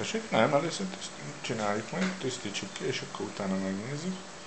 Tessék? Nem, először csináljuk meg, tisztítsuk ki, és akkor utána megnézzük.